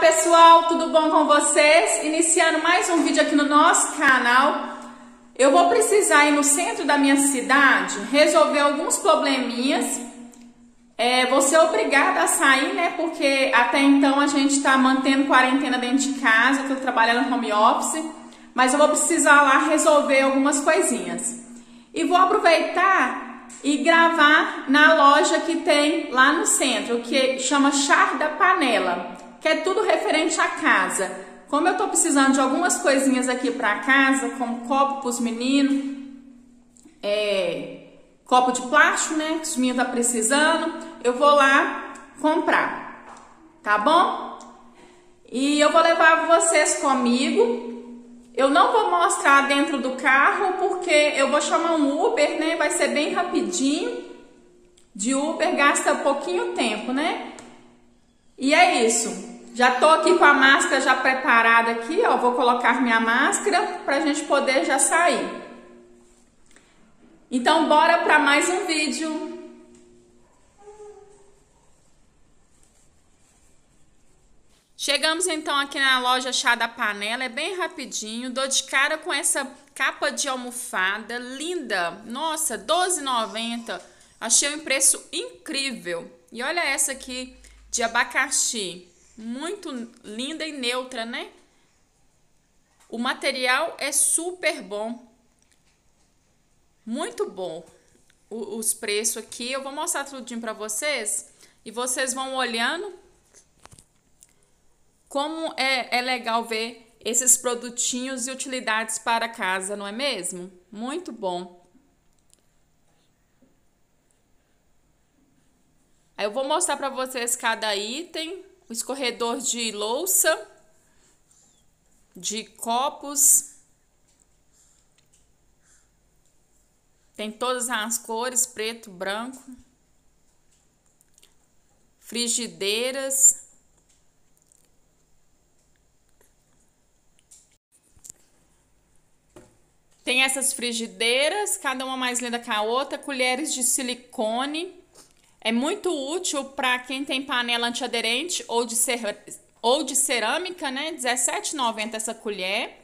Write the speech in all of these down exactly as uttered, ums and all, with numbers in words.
pessoal, tudo bom com vocês? Iniciando mais um vídeo aqui no nosso canal. Eu vou precisar ir no centro da minha cidade resolver alguns probleminhas. É, vou ser obrigada a sair, né? Porque até então a gente tá mantendo quarentena dentro de casa, tô trabalhando no home office, mas eu vou precisar lá resolver algumas coisinhas. E vou aproveitar e gravar na loja que tem lá no centro, que chama Chá da Panela, que é tudo referente à casa. Como eu tô precisando de algumas coisinhas aqui para casa, como copo para os meninos, é, copo de plástico, né, que os meninos tá precisando, eu vou lá comprar, tá bom? E eu vou levar vocês comigo. Eu não vou mostrar dentro do carro, porque eu vou chamar um Uber, né, vai ser bem rapidinho. De Uber gasta pouquinho tempo, né? E é isso. Já tô aqui com a máscara já preparada aqui, ó. Vou colocar minha máscara pra gente poder já sair. Então, bora para mais um vídeo. Chegamos então aqui na loja Chá da Panela, é bem rapidinho. Dou de cara com essa capa de almofada linda. Nossa, doze reais e noventa centavos. Achei um preço incrível. E olha essa aqui de abacaxi. Muito linda e neutra, né? O material é super bom. Muito bom. O, os preços aqui, eu vou mostrar tudinho pra vocês. E vocês vão olhando como é, é legal ver esses produtinhos e utilidades para casa, não é mesmo? Muito bom. Aí eu vou mostrar pra vocês cada item. O escorredor de louça, de copos, tem todas as cores, preto, branco, frigideiras, tem essas frigideiras, cada uma mais linda que a outra, colheres de silicone. É muito útil para quem tem panela antiaderente ou de, cer ou de cerâmica, né? dezessete reais e noventa centavos essa colher.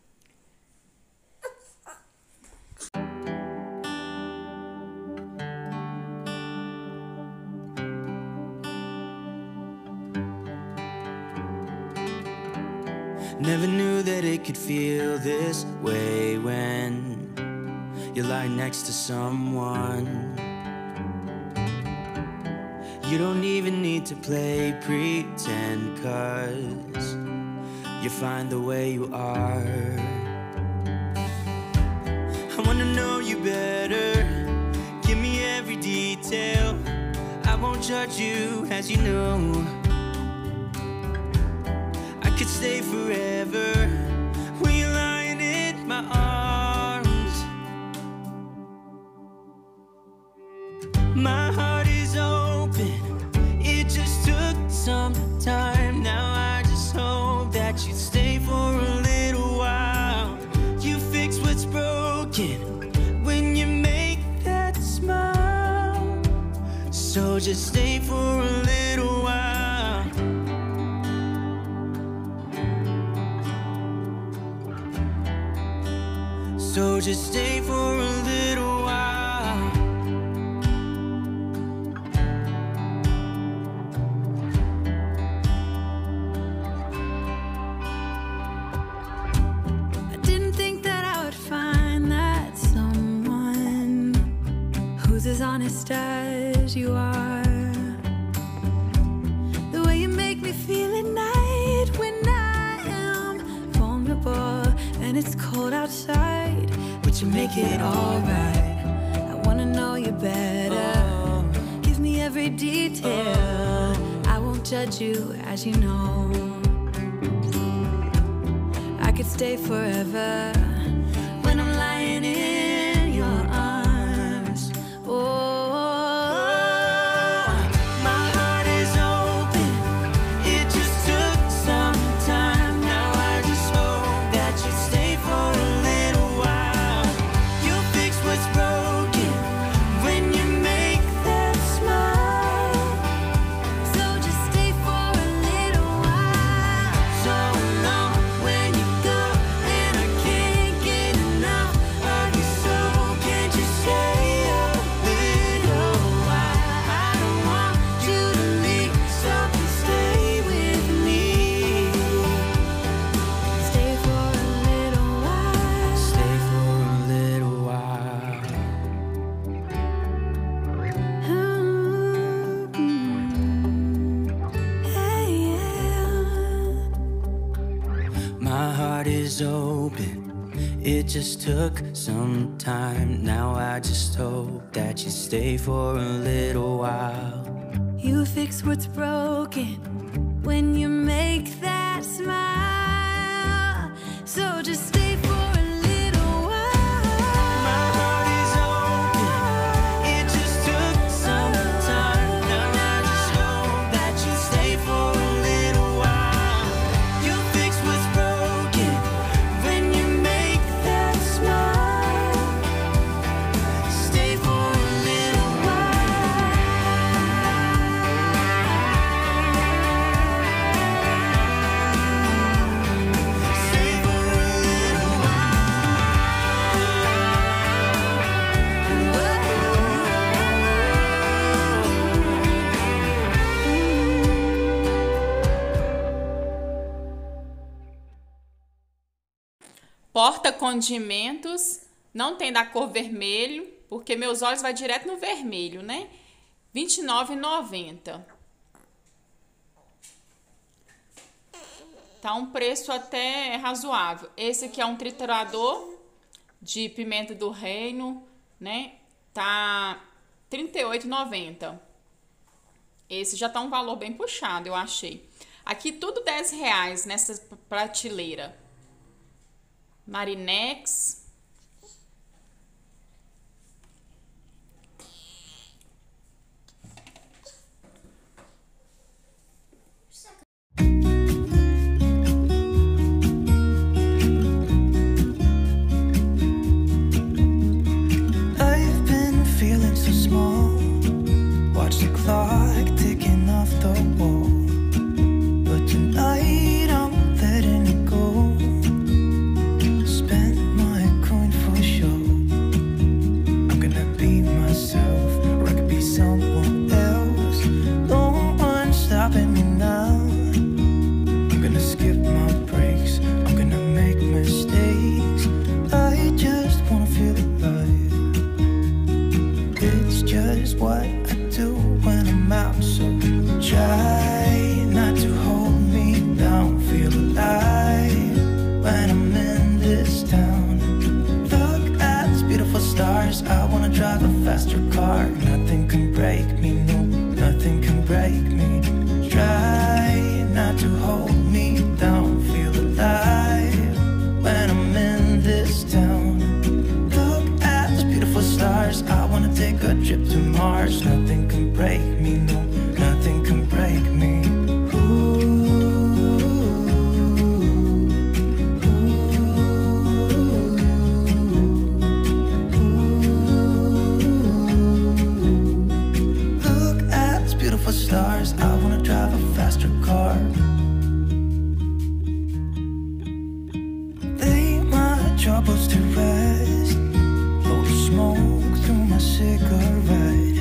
Never knew that it could feel this way when you lie next to someone. You don't even need to play pretend, 'cause you're fine the way you are. I wanna know you better, give me every detail. I won't judge you, as you know. I could stay forever when you're lying in my arms. My heart is open, it just took some time. Now I just hope that you stay for a little while. You fix what's broken when you make that smile. So just stay for a little while. So just stay for a little while. As honest as you are, the way you make me feel at night when I am vulnerable and it's cold outside, but you make it alright. I wanna know you better, give me every detail. I won't judge you, as you know. I could stay forever when I'm lying in your arms. So just stay for a little while. heart is open. It just took some time. Now I just hope that you stay for a little while. You fix what's broken when you make that smile. So just stay for a little while. My heart is open. It just took some time. Now I just hope that you stay for a little while. You fix what's broken when you make that smile. Stay for a little while. Stay for a little Porta-condimentos, não tem da cor vermelho, porque meus olhos vai direto no vermelho, né? vinte e nove reais e noventa centavos. Tá um preço até razoável. Esse aqui é um triturador de pimenta do reino, né? Tá trinta e oito reais e noventa centavos. Esse já tá um valor bem puxado, eu achei. Aqui tudo dez reais nessa prateleira. Marinex. I've been feeling so small. Watch the clock ticking off the wall. But tonight I'm letting it go. Spend my coin for sure. I'm gonna be myself, or I could be someone else. No one's stopping me now. I'm gonna skip my breaks. I'm gonna make mistakes. I just wanna feel alive. It's just what I do when I'm out, so try not to hold me down. Feel alive when I'm in this town. Look at these beautiful stars. I wanna drive a faster car. Nothing can break me, no, nothing can break me. Try not to hold me down. Feel alive when I'm in this town. Look at these beautiful stars. I wanna take a trip to Mars. Nothing can break me, no, nothing can break me. Look at these beautiful stars. I wanna drive a faster car. Lay my troubles to rest. Blow the smoke through my cigarette.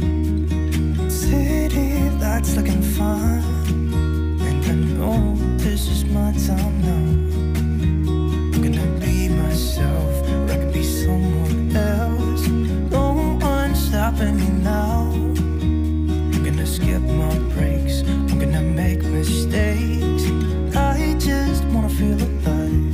City lights looking fine, and I know this is my time now. I'm gonna be myself, or I could be someone else. No one's stopping me now. I'm gonna skip my breaks. I'm gonna make mistakes. I just wanna feel alive.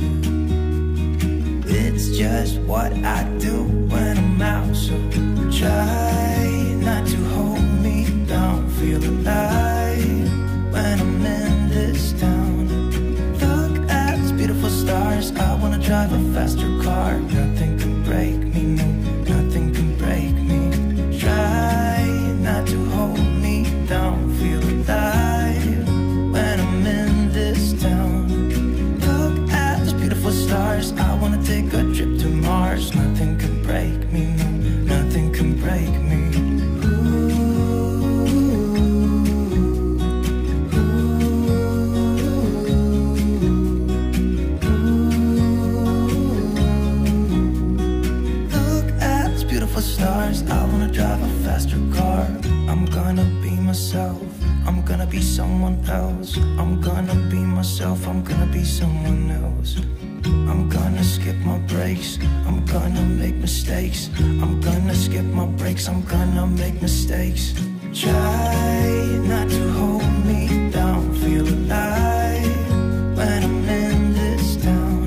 It's just what I do when I'm out, so try not to hold me down. Feel alive when I'm in this town. Look at these beautiful stars. I wanna drive a faster car. Nothing can break me, no, nothing can break me. Try not to hold me down. Feel alive when I'm in this town. Look at these beautiful stars. I wanna take a trip to Mars. Nothing can break me, no, nothing can break me. Look at these beautiful stars. I wanna drive a faster car. I'm gonna be myself. I'm gonna be someone else. I'm gonna be myself. I'm gonna be someone else. I'm gonna skip my breaks. I'm gonna make mistakes. I'm gonna skip my breaks. I'm gonna make mistakes. Try not to hold me down. Feel alive when I'm in this town.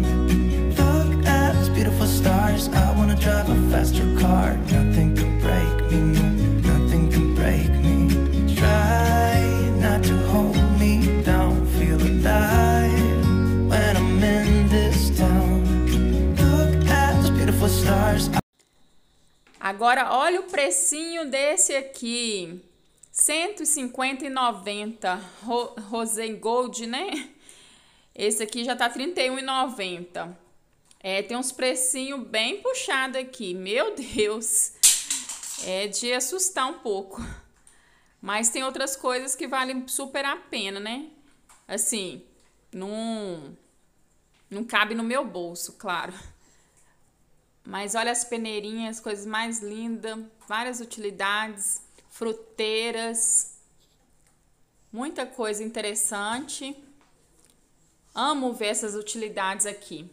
Agora, olha o precinho desse aqui. cento e cinquenta e noventa. Ro Rosé Gold, né? Esse aqui já tá trinta e um e noventa. É, tem uns precinhos bem puxados aqui. Meu Deus. É de assustar um pouco. Mas tem outras coisas que valem super a pena, né? Assim, não, não cabe no meu bolso, claro. Mas olha as peneirinhas, coisas mais lindas. Várias utilidades. Fruteiras. Muita coisa interessante. Amo ver essas utilidades aqui.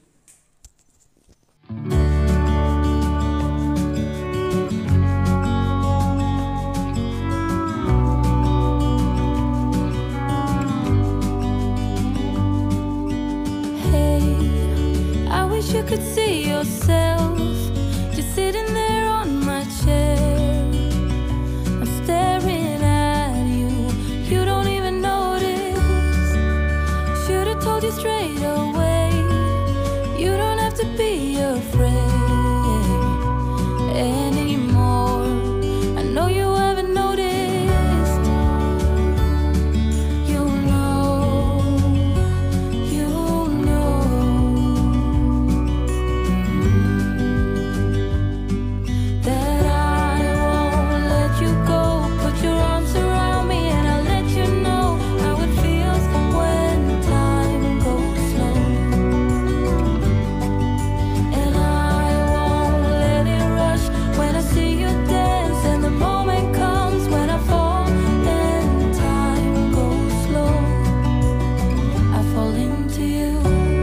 You could see yourself just sitting there on my chair. I'm staring at you, you don't even notice. Should've told you straight away, you don't have to be afraid anymore. I know you haven't noticed. You know, you know that I won't let you go. Put your arms around me and I'll let you know how it feels when time goes slow. And I won't let it rush when I see you dance. And the moment comes when I fall and time goes slow. I fall into you.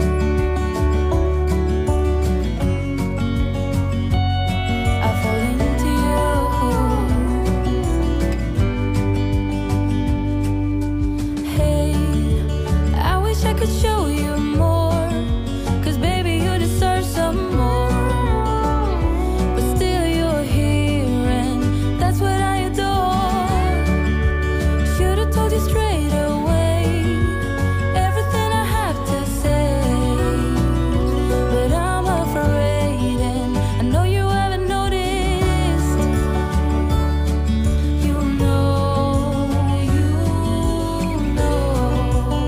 I fall into you. Hey, I wish I could show you more, 'cause baby you deserve some more. But still you're here and that's what I adore. Should've told you straight away everything I have to say. But I'm afraid and I know you haven't noticed. You know, you know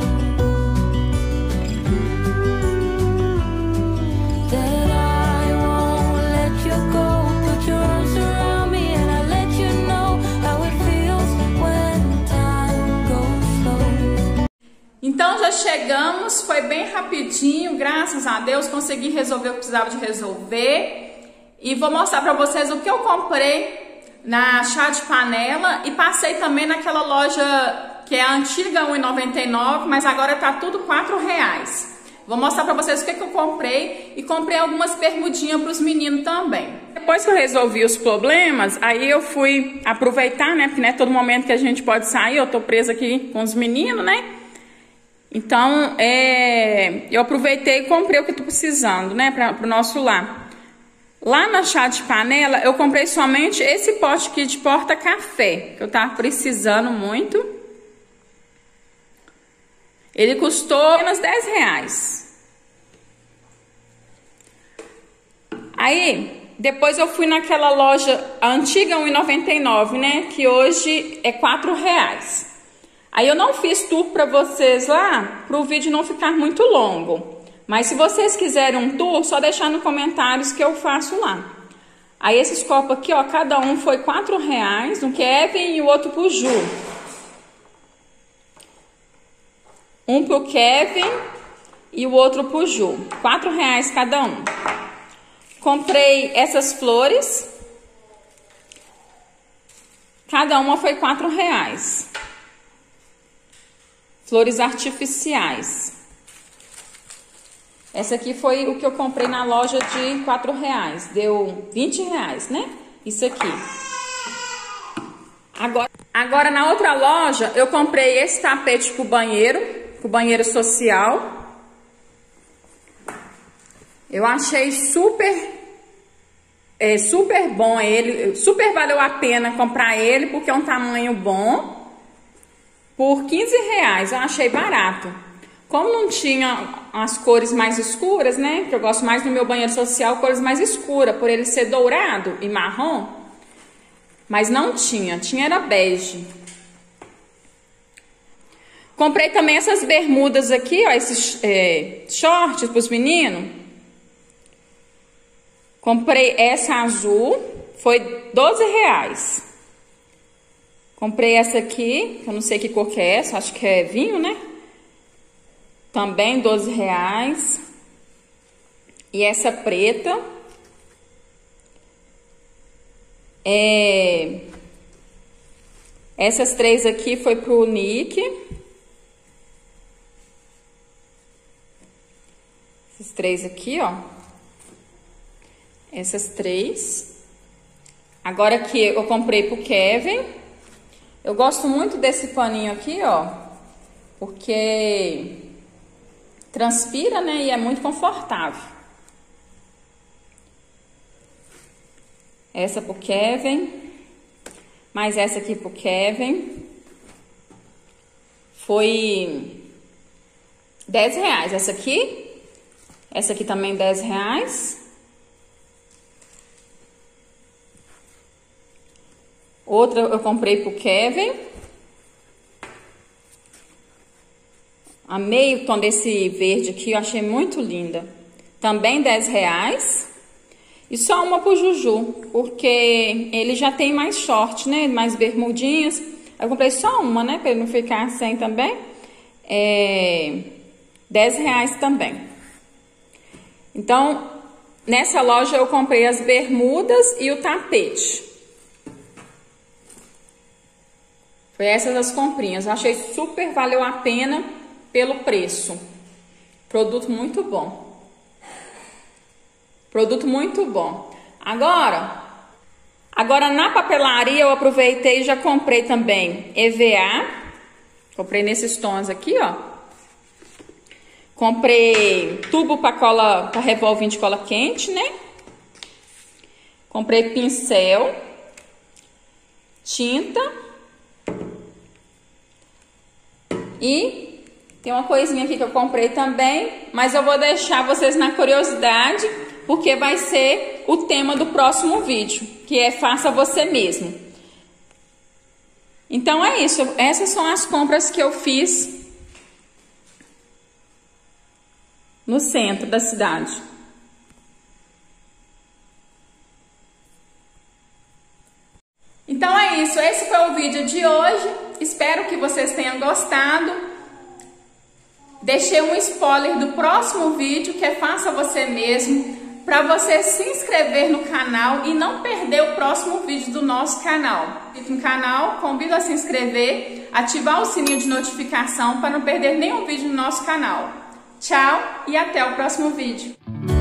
that I won't let you go. Put your arms around me and I'll let you know how it feels when time goes slow. Então já chegamos, foi bem rapidinho, graças a Deus consegui resolver o que precisava de resolver. E vou mostrar pra vocês o que eu comprei na Chá de Panela e passei também naquela loja que é a antiga um real e noventa e nove centavos, mas agora tá tudo quatro reais. Vou mostrar pra vocês o que, que eu comprei e comprei algumas bermudinhas pros meninos também. Depois que eu resolvi os problemas, aí eu fui aproveitar, né? Porque não é todo momento que a gente pode sair, eu tô presa aqui com os meninos, né? Então, é, eu aproveitei e comprei o que eu tô precisando, né? Pra, pro nosso lar. Lá na Chá de Panela, eu comprei somente esse pote aqui de porta-café, que eu tava precisando muito. Ele custou apenas dez reais. Aí, depois eu fui naquela loja antiga um real e noventa e nove centavos, né? Que hoje é quatro reais. Aí eu não fiz tour pra vocês lá, para o vídeo não ficar muito longo. Mas se vocês quiserem um tour, só deixar nos comentários que eu faço lá. Aí esses copos aqui, ó, cada um foi quatro reais, um Kevin e o outro pro Ju. Um pro Kevin e o outro pro Ju. quatro reais cada um. Comprei essas flores. Cada uma foi quatro reais. Flores artificiais. Essa aqui foi o que eu comprei na loja de quatro reais. Deu vinte reais, né? Isso aqui. Agora, agora na outra loja, eu comprei esse tapete pro banheiro. Pro banheiro social. Eu achei super... É, super bom ele. Super valeu a pena comprar ele, porque é um tamanho bom. Por quinze reais, eu achei barato. Como não tinha as cores mais escuras, né? Que eu gosto mais no meu banheiro social, cores mais escuras, por ele ser dourado e marrom. Mas não tinha, tinha era bege. Comprei também essas bermudas aqui, ó, esses é, shorts para os meninos. Comprei essa azul, foi doze reais. Comprei essa aqui, eu não sei que cor que é essa, acho que é vinho, né? Também doze reais. E essa preta. É... Essas três aqui foi pro Nick. Essas três aqui, ó. Essas três. Agora aqui eu comprei pro Kevin. Eu gosto muito desse paninho aqui, ó. Porque transpira, né? E é muito confortável. Essa pro Kevin. Mais essa aqui pro Kevin. Foi dez reais. Essa aqui. Essa aqui também dez reais. Outra eu comprei pro Kevin. Amei o tom desse verde aqui, eu achei muito linda. Também dez reais. E só uma pro Juju, porque ele já tem mais short, né? Mais bermudinhas. Eu comprei só uma, né? Pra ele não ficar sem também. É... dez reais também. Então, nessa loja eu comprei as bermudas e o tapete. Foi essas as comprinhas. Eu achei super, valeu a pena pelo preço. Produto muito bom. Produto muito bom. Agora, agora na papelaria eu aproveitei e já comprei também E V A. Comprei nesses tons aqui, ó. Comprei tubo para cola, para revolving de cola quente, né? Comprei pincel, tinta e tem uma coisinha aqui que eu comprei também, mas eu vou deixar vocês na curiosidade, porque vai ser o tema do próximo vídeo, que é faça você mesmo. Então é isso, essas são as compras que eu fiz no centro da cidade. Então é isso, esse foi o vídeo de hoje. Espero que vocês tenham gostado. Deixei um spoiler do próximo vídeo, que é faça você mesmo, para você se inscrever no canal e não perder o próximo vídeo do nosso canal. Fique no canal, convido a se inscrever, ativar o sininho de notificação para não perder nenhum vídeo no nosso canal. Tchau e até o próximo vídeo.